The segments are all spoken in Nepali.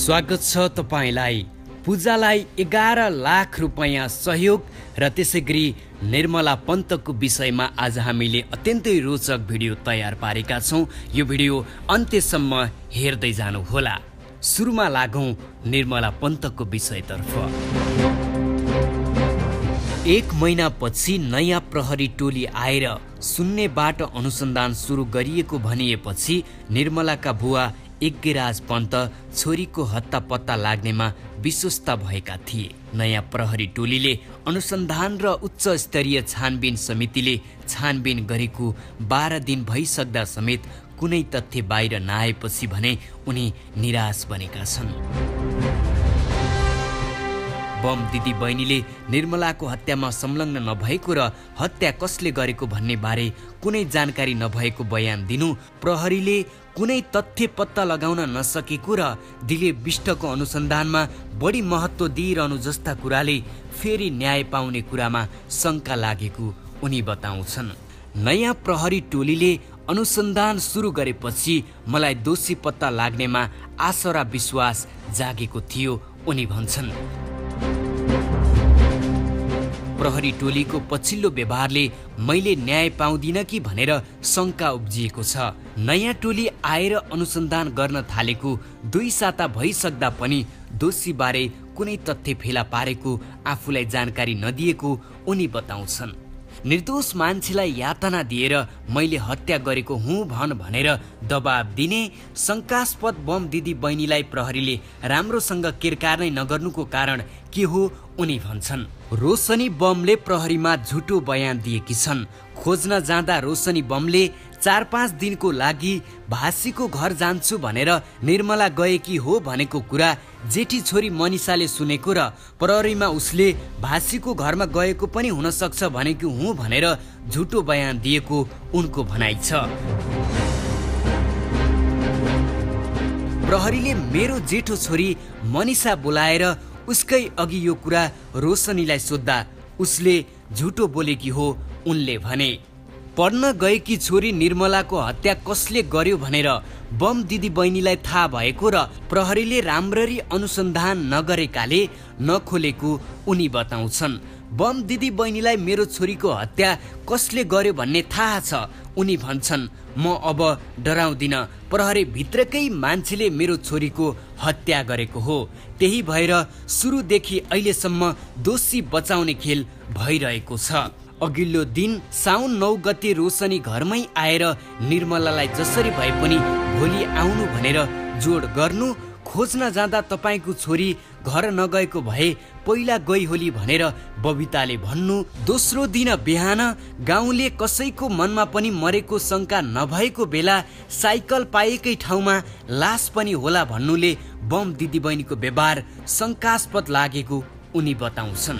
स्वागत छ तपाईलाई। पूजालाई 11 लाख रुपैयाँ सहयोग र त्यसैगरी निर्मला पन्तको विषयमा आज हामीले अत्यन्तै रोचक भिडियो तयार पारेका छौं। यो भिडियो अन्त्यसम्म हेर्दै जानुहोला। सुरुमा लागौं निर्मला पन्तको विषयतर्फ। 1 महिनापछि नयाँ प्रहरी टोली आएर शून्यबाट अनुसन्धान सुरु गरिएको भनिएपछि निर्मलाका बुवा यज्ञराज पन्त छोरीको हत्ता पत्ता लाग्नेमा विश्वस्त भएका थिए। नयाँ प्रहरी टोलीले अनुसन्धान र उच्च स्तरीय छानबिन समितिले छानबिन गरेको 12 दिन भइसक्दा समेत कुनै तथ्य बाहिर नआएपछि भने उनी निराश बनेका छन्। बम दिदी बहिनीले निर्मलाको हत्यामा संलग्न नभएको र हत्या कसले गरेको भन्ने बारे कुनै जानकारी नभएको बयान दिनु, प्रहरीले कुनै तथ्य पत्ता लगाउन नसकेको र दिलीप बिष्टको अनुसन्धानमा बढी महत्त्व दिइरहनु जस्ता कुराले फेरि न्याय पाउने कुरामा शङ्का लागेको उनी बताउँछन्। नयाँ प्रहरी टोलीले अनुसन्धान सुरु गरेपछि मलाई दोषी पत्ता लाग्नेमा आशा र विश्वास जागेको थियो उनी भन्छन्। प्रहरी टोलीको पछिल्लो व्यवहारले मैले न्याय पाउँदिन कि भनेर शङ्का उब्जिएको छ। नयाँ टोली आएर अनुसन्धान गर्न थालेको 2 साता भइसक्दा पनि दोषीबारे कुनै तथ्य फेला पारेको आफूलाई जानकारी नदिएको उनी बताउँछन्। निर्दोष मान्छेलाई यातना दिएर मैले हत्या गरेको हुँ भनेर दबाब दिने, शङ्कास्पद बम दिदी बहिनीलाई प्रहरीले राम्रोसँग केरकार नै नगर्नुको कारण के हो उनी भन्छन्। रोशनी बमले प्रहरीमा झुटो बयान दिएकी छन्। खोज्न जाँदा रोशनी बमले 4-5 दिनको लागि भाषीको घर जान्छु भनेर निर्मला गएकी हो भनेको कुरा जेठी छोरी मनिषाले सुनेको र प्रहरीमा उसले भाषीको घरमा गएको पनि हुन सक्छ भनेको हुँ भनेर झुटो बयान दिएको उनको भनाइ छ। प्रहरीले मेरो जेठो छोरी मनिषा बोलाएर उसकै अघि यो कुरा रोशनीलाई सोद्धा उसले झुटो बोलेकी हो उनले भने। पढ्न गएकी छोरी निर्मलाको हत्या कसले गर्यो भनेर बम दिदी बहिनीलाई थाहा भएको र प्रहरीले राम्ररी अनुसन्धान नगरेकाले नखोलेको उनी बताउँछन्। बम दिदी बहिनीलाई मेरो छोरीको हत्या कसले गर्यो भन्ने थाहा छ उनी भन्छन्। म अब डराउँदिन, प्रहरी भित्रकै मान्छेले मेरो छोरीको हत्या गरेको हो। त्यही भएर सुरुदेखि अहिलेसम्म दोषी बचाउने खेल भइरहेको छ। अघिल्लो दिन साउन 9 गते रोशनी घरमै आएर निर्मलालाई जसरी भए पनि भोलि आउनु भनेर जोड गर्नु, खोज्न जाँदा तपाईँको छोरी घर नगएको भए पहिला गई होली भनेर बबिताले भन्नु, दोस्रो दिन बिहान गाउँले कसैको मनमा पनि मरेको शङ्का नभएको बेला साइकल पाएकै ठाउँमा लास पनि होला भन्नुले बम दिदीबहिनीको व्यवहार शङ्कास्पद लागेको उनी बताउँछन्।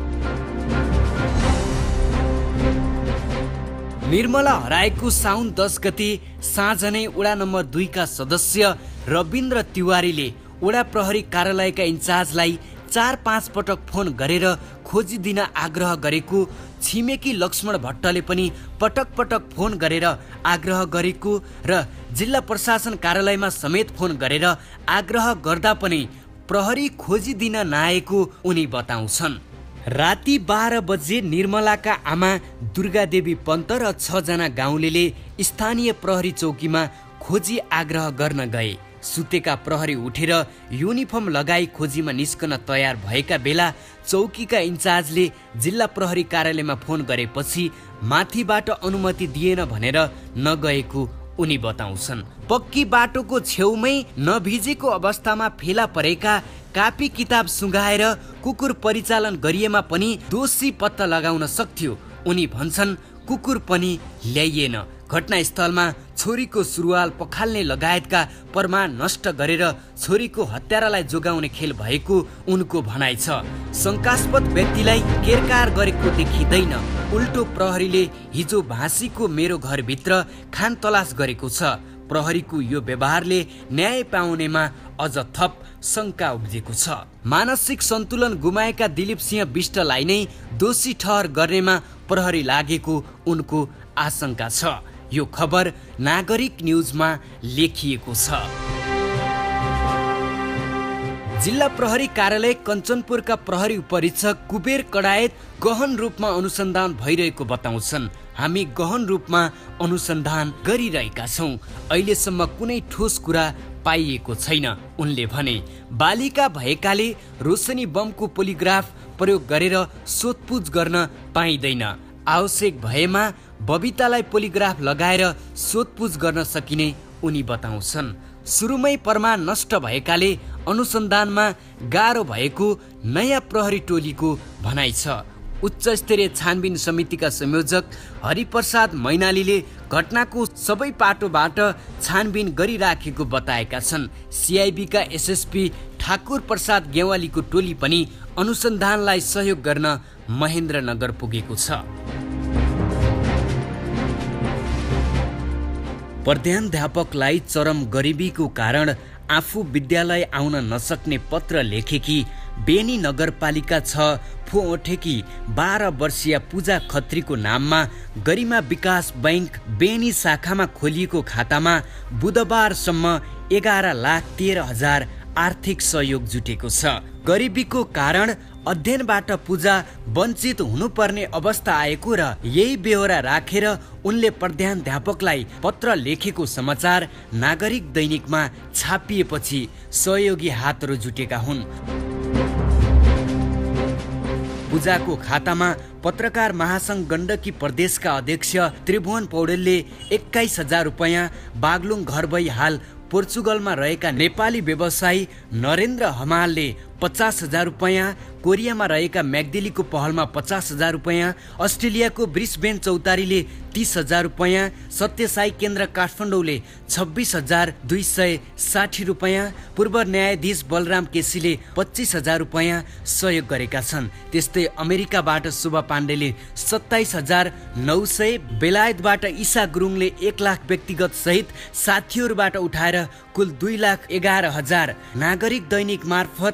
निर्मला हराएको साउन 10 गते साँझ नै वडा नम्बर 2 का सदस्य रविन्द्र तिवारीले वडा प्रहरी कार्यालयका इन्चार्जलाई 4-5 पटक फोन गरेर खोजी दिन आग्रह गरेको, छिमेकी लक्ष्मण भट्टले पनि पटक पटक फोन गरेर आग्रह गरेको र जिल्ला प्रशासन कार्यालयमा समेत फोन गरेर आग्रह गर्दा पनि प्रहरी खोजी दिन नआएको उनी बताउँछन्। राति 12 बजे निर्मलाका आमा दुर्गादेवी पन्त र 6 जना गाउँलेले स्थानीय प्रहरी चौकीमा खोजी आग्रह गर्न गए। सुतेका प्रहरी उठेर युनिफर्म लगाई खोजीमा निस्कन तयार भएका बेला चौकीका इन्चार्जले जिल्ला प्रहरी कार्यालयमा फोन गरेपछि माथिबाट अनुमति दिएन भनेर नगएको उनी बताउँछन्। पक्की बाटोको छेउमै नभिजेको अवस्थामा फेला परेका कापी किताब सुँघाएर कुकुर परिचालन गरिएमा पनि दोषी पत्ता लगाउन सक्थ्यो उनी भन्छन्। कुकुर पनि ल्याइएन। घटनास्थलमा छोरीको सुरुवाल पखाल्ने लगायतका प्रमाण नष्ट गरेर छोरीको हत्यारालाई जोगाउने खेल भएको उनको भनाइ छ। शङ्कास्पद व्यक्तिलाई केरकार गरेको देखिँदैन। उल्टो प्रहरीले हिजो भाषीको मेरो घरभित्र खानतलास गरेको छ। प्रहरीको यो व्यवहारले न्याय पाउनेमा अझ थप शङ्का उब्जेको छ। मानसिक सन्तुलन गुमाएका दिलीप सिंह बिष्टलाई नै दोषी ठहर गर्नेमा प्रहरी लागेको उनको आशंका छ। यो खबर नागरिक न्युजमा लेखिएको छ। जिल्ला प्रहरी कार्यालय कञ्चनपुरका प्रहरी उपरीक्षक कुबेर कडायत गहन रूपमा अनुसन्धान भइरहेको बताउँछन्। हामी गहन रूपमा अनुसन्धान गरिरहेका छौँ। अहिलेसम्म कुनै ठोस कुरा पाइएको छैन। उनले भने बालिका भएकाले रोशनी बमको पोलिग्राफ प्रयोग गरेर सोधपुछ गर्न पाइँदैन। आवश्यक भएमा बबितालाई पोलिग्राफ लगाएर सोधपुछ गर्न सकिने उनी बताउँछन्। सुरुमै प्रमाण नष्ट भएकाले अनुसन्धानमा गाह्रो भएको नयाँ प्रहरी टोलीको भनाइ छ। उच्च स्तरीय छानबिन समितिका संयोजक हरिप्रसाद मैनालीले घटनाको सबै पाटोबाट छानबिन गरिराखेको बताएका छन्। सिआइबीका एसएसपी ठाकुर प्रसाद गेवालीको टोली पनि अनुसन्धानलाई सहयोग गर्न महेन्द्रनगर पुगेको छ। प्रधानाध्यापकलाई चरम गरिबीको कारण आफू विद्यालय आउन नसक्ने पत्र लेखेकी बेनी नगरपालिका 6 फोओठेकी 12 वर्षीय पूजा खत्रीको नाममा गरिमा विकास बैंक बेनी शाखामा खोलिएको खातामा बुधबारसम्म 11,13,000 आर्थिक सहयोग जुटेको छ। गरिबीको कारण अध्ययनबाट पूजा वञ्चित हुनुपर्ने अवस्था आएको र यही बेहोरा राखेर उनले प्रधानाध्यापकलाई पत्र लेखेको समाचार नागरिक दैनिकमा छापिएपछि सहयोगी हातहरू जुटेका हुन्। पूजाको खातामा पत्रकार महासंघ गण्डकी प्रदेशका अध्यक्ष त्रिभुवन पौडेलले 21,000 रुपैयाँ, बागलुङ घर भई हाल पोर्चुगलमा रहेका नेपाली व्यवसायी नरेन्द्र हमालले 50,000 रुपैयाँ, कोरियामा रहेका म्याग्देलीको पहलमा 50,000 रुपैयाँ, अस्ट्रेलियाको ब्रिस्बेन चौतारीले 30,000 रुपैयाँ, सत्यसाई केन्द्र काठमाडौँले 26,260 रुपैयाँ, पूर्व न्यायाधीश बलराम केसीले 25,000 रुपैयाँ सहयोग गरेका छन्। त्यस्तै अमेरिकाबाट शुभ पाण्डेले 27,900, बेलायतबाट ईसा गुरुङले 1 लाख व्यक्तिगत सहित साथीहरूबाट उठाएर कुल 2,11,000, नागरिक दैनिक मार्फत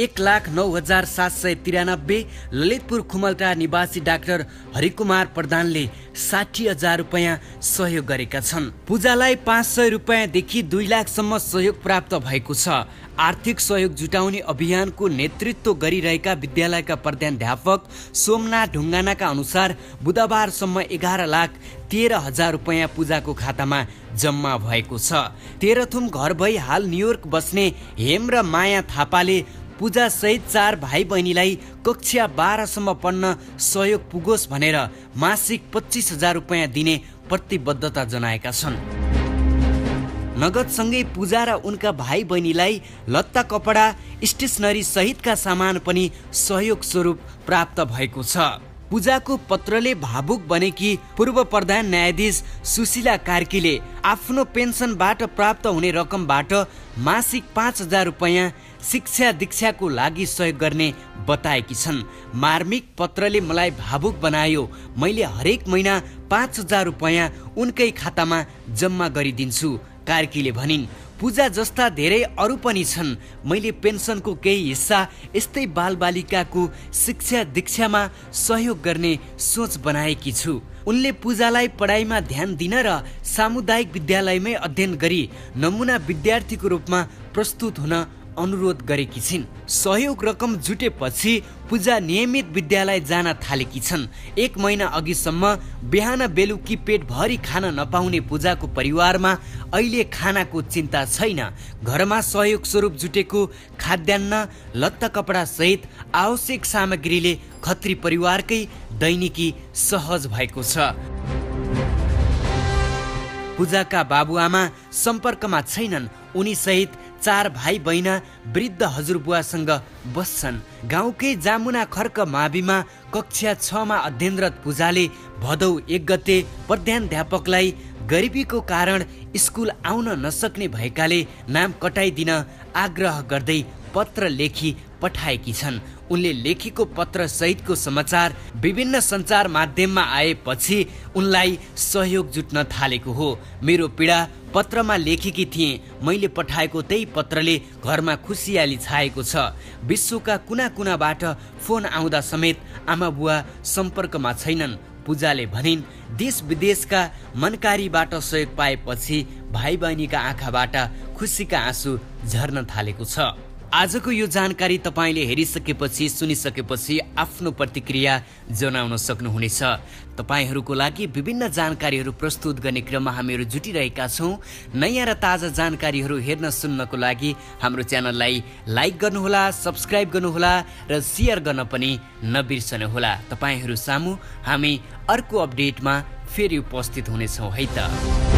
1,09,793, ललितपुर खुमलटा निवासी डाक्टर हरिकुमार प्रधानले 60,000 रुपैयाँ सहयोग गरेका छन्। पूजालाई 500 रुपैयाँदेखि 2 लाखसम्म सहयोग प्राप्त भएको छ। आर्थिक सहयोग जुटाउने अभियानको नेतृत्व गरिरहेका विद्यालयका प्रधानाध्यापक सोमनाथ ढुङ्गानाका अनुसार बुधबारसम्म 11,13,000 रुपैयाँ पूजाको खातामा जम्मा भएको छ। तेह्रथुम घर भई हाल न्युयोर्क बस्ने हेम र माया थापाले पूजा सहित 4 भाइ बहिनीलाई कक्षा 12सम्म पढ्न सहयोग पुगोस् भनेर मासिक 25,000 रुपैयाँ दिने प्रतिबद्धता जनाएका छन्। नगदसँगै पूजा र उनका भाइ बहिनीलाई लत्ता कपडा, स्टेसनरी सहितका सामान पनि सहयोग स्वरूप प्राप्त भएको छ। पूजाको पत्रले भावुक बनेकी पूर्व प्रधान न्यायाधीश सुशीला कार्कीले आफ्नो पेन्सनबाट प्राप्त हुने रकमबाट मासिक 5,000 रुपैयाँ शिक्षा दीक्षाको लागि सहयोग गर्ने बताएकी छन्। मार्मिक पत्रले मलाई भावुक बनायो। मैले हरेक महिना 5,000 रुपैयाँ उनकै खातामा जम्मा गरिदिन्छु, कार्कीले भनिन्। पूजा जस्ता धेरै अरू पनि छन्। मैले पेन्सनको केही हिस्सा यस्तै बालबालिकाको शिक्षा दीक्षामा सहयोग गर्ने सोच बनाएकी छु। उनले पूजालाई पढाइमा ध्यान दिन र सामुदायिक विद्यालयमै अध्ययन गरी नमुना विद्यार्थीको रूपमा प्रस्तुत हुन अनुरोध गरेकी छिन्। सहयोग रकम जुटेपछि पूजा नियमित विद्यालय जान थालेकी छन्। 1 महिना अघिसम्म बिहान बेलुकी पेटभरि खान नपाउने पूजाको परिवारमा अहिले खानाको चिन्ता छैन। घरमा सहयोग स्वरूप जुटेको खाद्यान्न, लत्ता कपडा सहित आवश्यक सामग्रीले खत्री परिवारकै दैनिकी सहज भएको छ। पूजाका बाबुआमा सम्पर्कमा छैनन्। उनी सहित 4 भाइ बहिना वृद्ध हजुरबुवासँग बस्छन्। गाउँकै जामुना खर्क माविमा कक्षा 6 मा अध्ययनरत पूजाले भदौ 1 गते प्रधानाध्यापकलाई गरिबीको कारण स्कुल आउन नसक्ने भएकाले नाम कटाइदिन आग्रह गर्दै पत्र लेखी पठाएकी छन्। उनले लेखेको पत्र सहितको समाचार विभिन्न सञ्चार माध्यममा आएपछि उनलाई सहयोग जुट्न थालेको हो। मेरो पीडा पत्रमा लेखेकी थिएँ। मैले पठाएको त्यही पत्रले घरमा खुसियाली छाएको छ। विश्वका कुना कुनाबाट फोन आउँदा समेत आमा बुवा सम्पर्कमा छैनन्, पूजाले भनिन्। देश विदेशका मनकारीबाट सहयोग पाएपछि भाइ बहिनीका आँखाबाट खुसीका आँसु झर्न थालेको छ। आजको यो जानकारी तपाईँले हेरिसकेपछि सुनिसकेपछि आफ्नो प्रतिक्रिया जनाउन सक्नुहुनेछ। तपाईँहरूको लागि विभिन्न जानकारीहरू प्रस्तुत गर्ने क्रममा हामीहरू जुटिरहेका छौँ। नयाँ र ताजा जानकारीहरू हेर्न सुन्नको लागि हाम्रो च्यानललाई लाइक गर्नुहोला, सब्स्क्राइब गर्नुहोला र सेयर गर्न पनि नबिर्सनुहोला। तपाईँहरू सामु हामी अर्को अपडेटमा फेरि उपस्थित हुनेछौँ है त।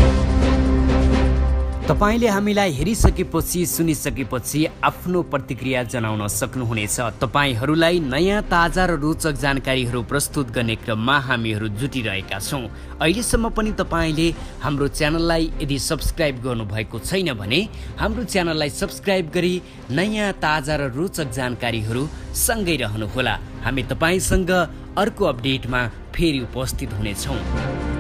तपाईले हामीलाई हेरिसकेपछि सुनिसकेपछि आफ्नो प्रतिक्रिया जनाउन सक्नुहुनेछ। तपाईहरूलाई नयाँ ताजा र रोचक जानकारीहरू प्रस्तुत गर्ने क्रममा हामीहरू जुटिरहेका छौँ। अहिलेसम्म पनि तपाईँले हाम्रो च्यानललाई यदि सब्स्क्राइब गर्नुभएको छैन भने हाम्रो च्यानललाई सब्स्क्राइब गरी नयाँ ताजा र रोचक जानकारीहरू सँगै रहनुहोला। हामी तपाईँसँग अर्को अपडेटमा फेरि उपस्थित हुनेछौँ।